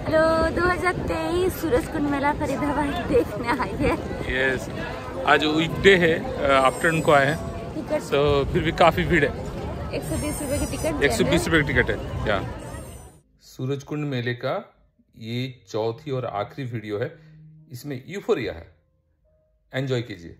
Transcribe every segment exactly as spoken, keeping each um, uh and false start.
Hello, दो हज़ार तेईस सूरज कुंड मेला फरीदाबाद देखने आई है। यस, आज वीकडे है, आफ्टरनून को आए हैं, तो फिर भी काफी भीड़ है। एक सौ बीस रुपए की टिकट एक सौ बीस रुपए की टिकट है। या सूरज कुंड मेले का ये चौथी और आखिरी वीडियो है। इसमें यूफोरिया है, एंजॉय कीजिए।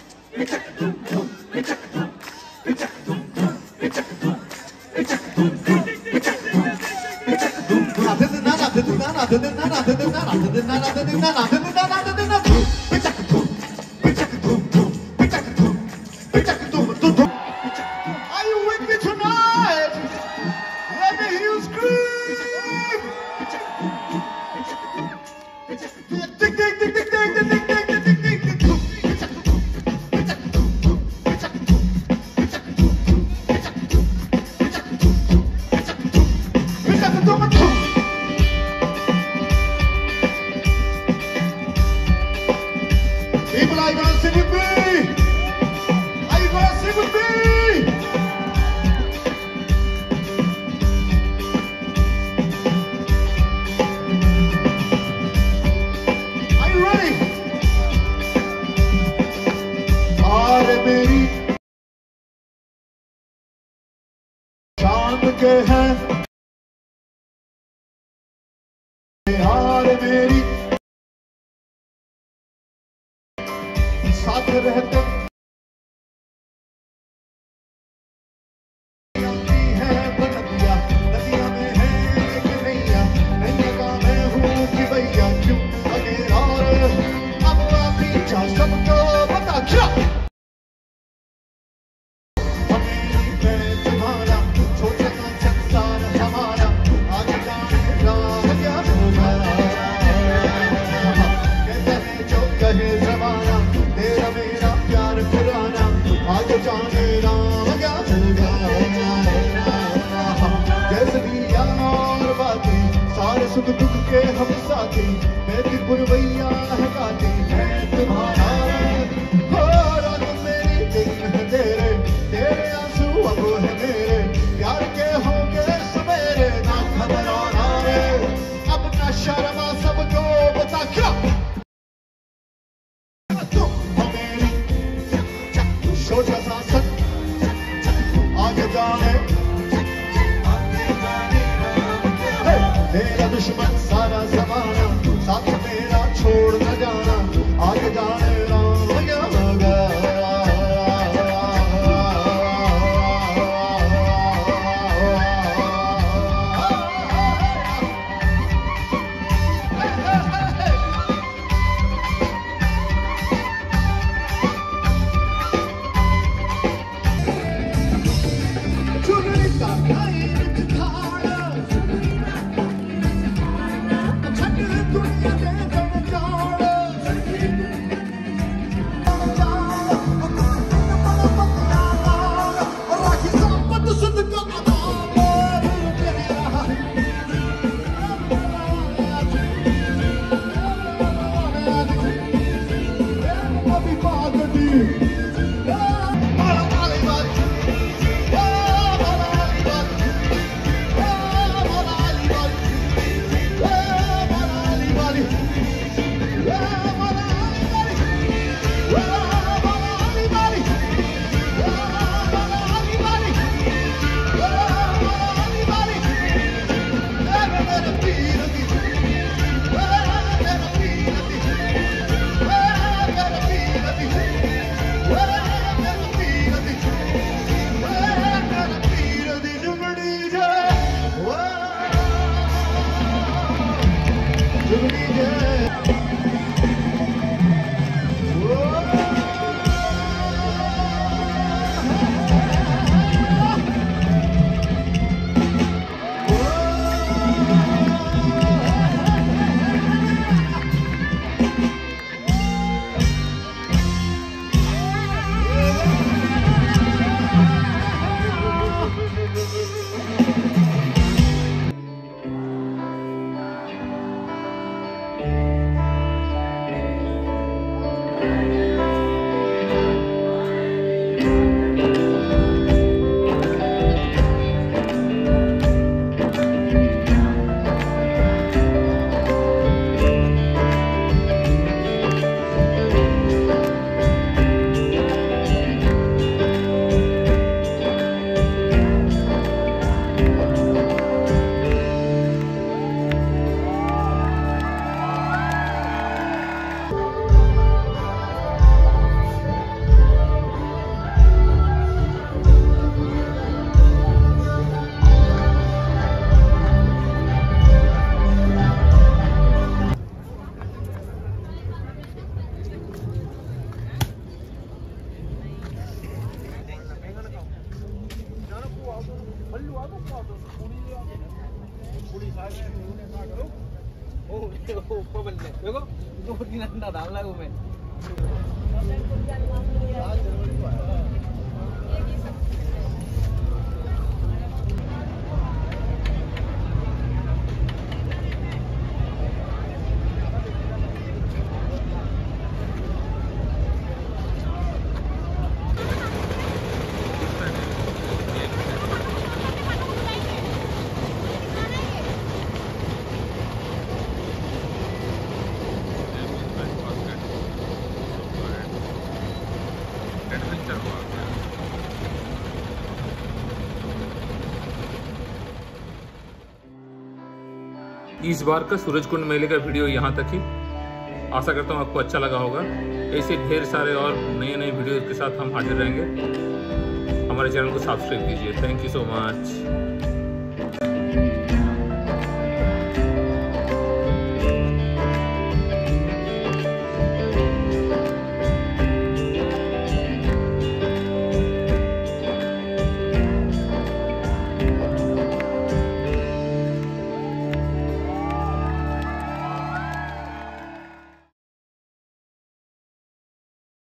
के हैं यार मेरी साथ रहते है बनतिया नदिया में है एक नैया नैया का मैं हूँ कि भैया क्यों अकेला अब पीछा सबको बता क्या सुख दुख के हम साथी मेरी बुरवैया है गाती है तुम्हारा हो रात मेरी दिन है तेरे तेरे आंसू अब है मेरे प्यार के होंगे सवेरे ना घबराना रे अब ना शर्मा सबको बता क्या तुम हो मेरी सोचा सांसद आगे जाने तेरा दुश्मन सारा जमाना साथ मेरा छोड़ न जाना आगे जाने राम क्या होगा देखो दो तीन अंडा डाल रहा हूँ मैं। इस बार का सूरजकुंड मेले का वीडियो यहाँ तक ही। आशा करता हूँ आपको अच्छा लगा होगा। ऐसे ढेर सारे और नए नए वीडियो के साथ हम हाजिर रहेंगे। हमारे चैनल को सब्सक्राइब कीजिए। Thank you so much.